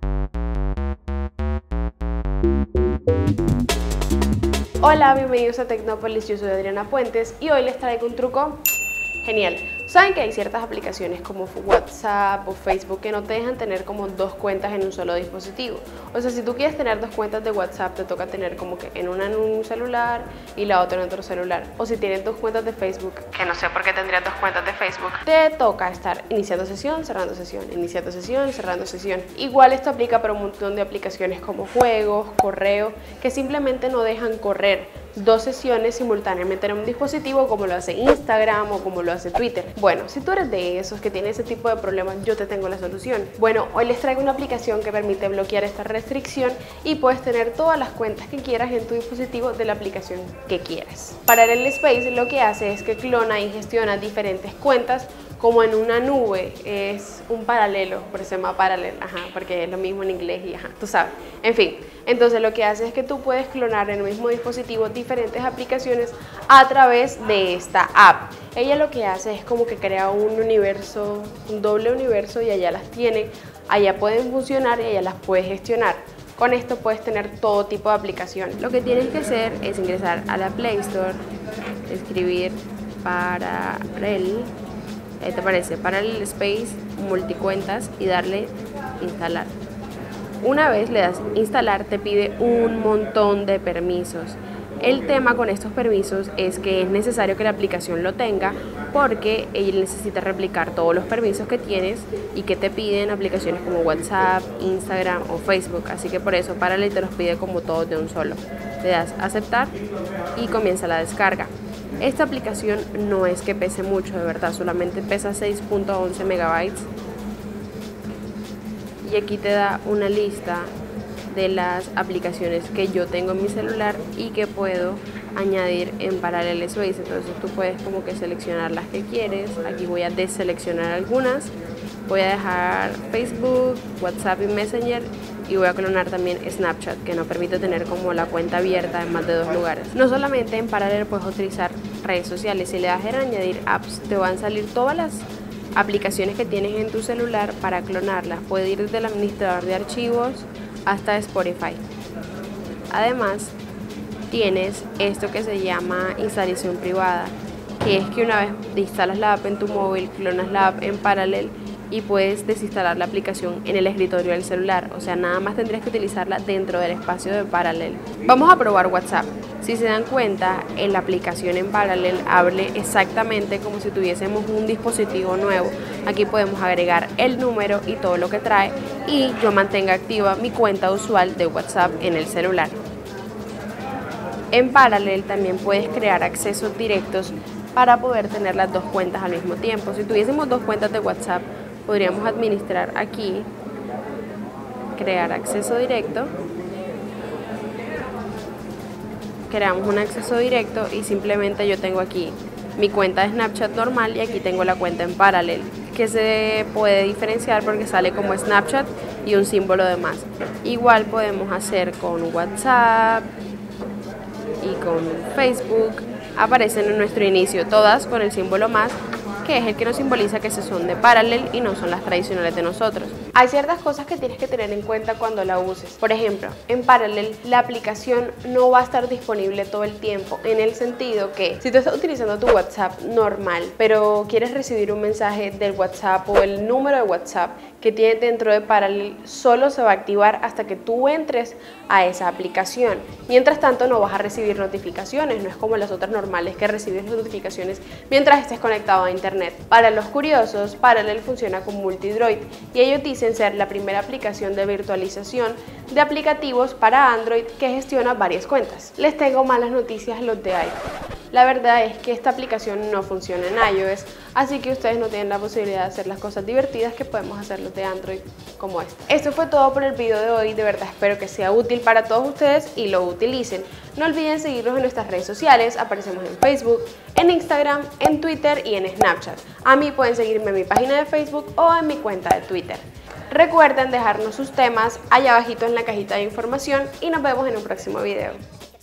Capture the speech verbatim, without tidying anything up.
Hola, bienvenidos a Tecnópolis, yo soy Adriana Puentes y hoy les traigo un truco genial. Saben que hay ciertas aplicaciones como WhatsApp o Facebook que no te dejan tener como dos cuentas en un solo dispositivo. O sea, si tú quieres tener dos cuentas de WhatsApp, te toca tener como que en una en un celular y la otra en otro celular. O si tienes dos cuentas de Facebook, que no sé por qué tendrías dos cuentas de Facebook, te toca estar iniciando sesión, cerrando sesión, iniciando sesión, cerrando sesión. Igual esto aplica para un montón de aplicaciones como juegos, correo, que simplemente no dejan correr dos sesiones simultáneamente en un dispositivo como lo hace Instagram o como lo hace Twitter. Bueno, si tú eres de esos que tiene ese tipo de problemas, yo te tengo la solución. Bueno, hoy les traigo una aplicación que permite bloquear esta restricción y puedes tener todas las cuentas que quieras en tu dispositivo de la aplicación que quieras. Parallel Space lo que hace es que clona y gestiona diferentes cuentas como en una nube, es un paralelo, por eso se llama Parallel, ajá, porque es lo mismo en inglés y ajá, tú sabes. En fin, entonces lo que hace es que tú puedes clonar en el mismo dispositivo diferentes aplicaciones a través de esta app. Ella lo que hace es como que crea un universo, un doble universo y allá las tiene, allá pueden funcionar y allá las puedes gestionar. Con esto puedes tener todo tipo de aplicaciones. Lo que tienes que hacer es ingresar a la Play Store, escribir Parallel, ahí te aparece Parallel Space, multicuentas y darle instalar. Una vez le das instalar te pide un montón de permisos. El tema con estos permisos es que es necesario que la aplicación lo tenga porque él necesita replicar todos los permisos que tienes y que te piden aplicaciones como WhatsApp, Instagram o Facebook. Así que por eso Parallel te los pide como todos de un solo. Le das aceptar y comienza la descarga. Esta aplicación no es que pese mucho, de verdad, solamente pesa seis punto once megabytes. Y aquí te da una lista de las aplicaciones que yo tengo en mi celular y que puedo añadir en Parallel Space. Entonces tú puedes como que seleccionar las que quieres. Aquí voy a deseleccionar algunas. Voy a dejar Facebook, WhatsApp y Messenger y voy a clonar también Snapchat, que no permite tener como la cuenta abierta en más de dos lugares. No solamente en Parallel puedes utilizar redes sociales, si le das en añadir apps te van a salir todas las aplicaciones que tienes en tu celular para clonarlas. Puede ir desde el administrador de archivos hasta Spotify. Además tienes esto que se llama instalación privada, que es que una vez instalas la app en tu móvil, clonas la app en Parallel y puedes desinstalar la aplicación en el escritorio del celular. O sea, nada más tendrías que utilizarla dentro del espacio de Parallel. Vamos a probar WhatsApp. Si se dan cuenta, en la aplicación en Parallel abre exactamente como si tuviésemos un dispositivo nuevo. Aquí podemos agregar el número y todo lo que trae y yo mantenga activa mi cuenta usual de WhatsApp en el celular. En Parallel también puedes crear accesos directos para poder tener las dos cuentas al mismo tiempo. Si tuviésemos dos cuentas de WhatsApp, podríamos administrar aquí, crear acceso directo, creamos un acceso directo y simplemente yo tengo aquí mi cuenta de Snapchat normal y aquí tengo la cuenta en Parallel, que se puede diferenciar porque sale como Snapchat y un símbolo de más. Igual podemos hacer con WhatsApp y con Facebook, aparecen en nuestro inicio todas con el símbolo más, que es el que nos simboliza que se son de Parallel y no son las tradicionales de nosotros. Hay ciertas cosas que tienes que tener en cuenta cuando la uses. Por ejemplo, en Parallel la aplicación no va a estar disponible todo el tiempo, en el sentido que si tú estás utilizando tu WhatsApp normal, pero quieres recibir un mensaje del WhatsApp o el número de WhatsApp que tienes dentro de Parallel, solo se va a activar hasta que tú entres a esa aplicación. Mientras tanto no vas a recibir notificaciones, no es como las otras normales que recibes notificaciones mientras estés conectado a internet. Para los curiosos, Parallel funciona con Multidroid y ellos dicen ser la primera aplicación de virtualización de aplicativos para Android que gestiona varias cuentas. Les tengo malas noticias los de iPhone. La verdad es que esta aplicación no funciona en iOS, así que ustedes no tienen la posibilidad de hacer las cosas divertidas que podemos hacer los de Android como este. Esto fue todo por el video de hoy, de verdad espero que sea útil para todos ustedes y lo utilicen. No olviden seguirnos en nuestras redes sociales, aparecemos en Facebook, en Instagram, en Twitter y en Snapchat. A mí pueden seguirme en mi página de Facebook o en mi cuenta de Twitter. Recuerden dejarnos sus temas allá abajito en la cajita de información y nos vemos en un próximo video.